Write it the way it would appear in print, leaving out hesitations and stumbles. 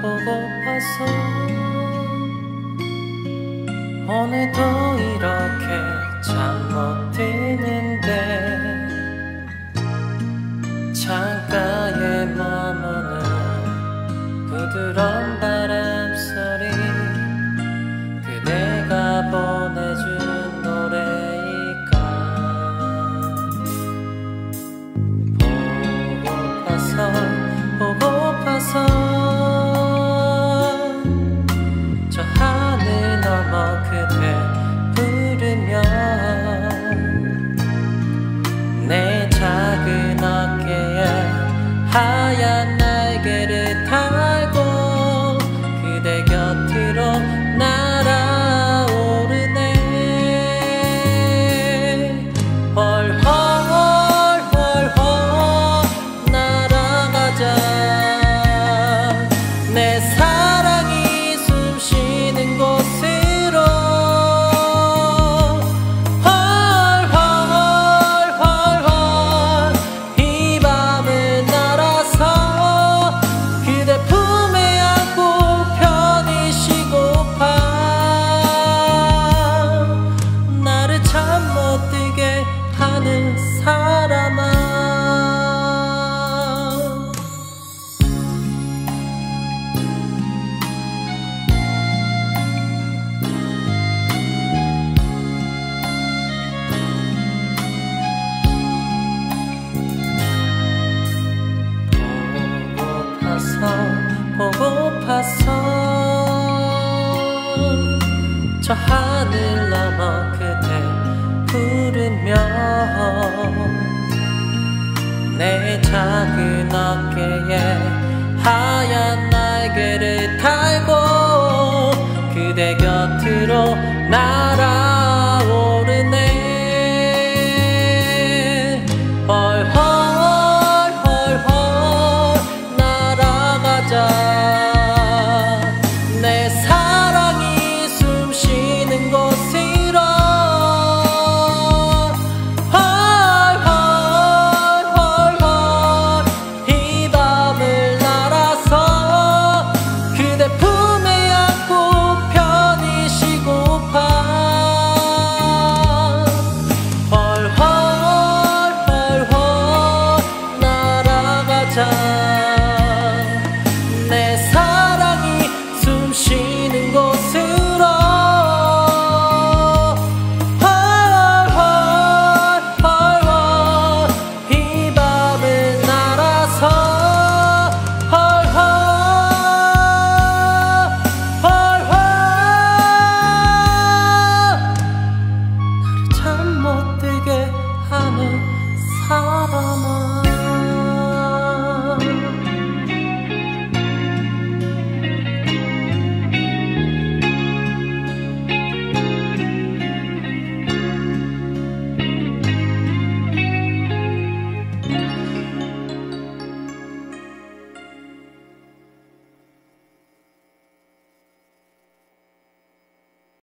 보고파서 오늘도 이렇게 잠 못 드는데 창가에 머무는 부드러운 바람소리 그대가 보내준 노래일까 보고파서 저 하늘 넘어 그대 부르며 내 작은 어깨에 하얀 날개를 달고 그대 곁으로 날아오르네 헐헐 날아가자 내 사랑이 숨쉬는 곳으로 헐헐 이 밤을 날아서 그대 품에 안고 편히 쉬고파 나를 잠 못 들게 하는 사람아 보고파서 저 하늘 넘어 그대 부르며 내 작은 어깨에 하얀 날개를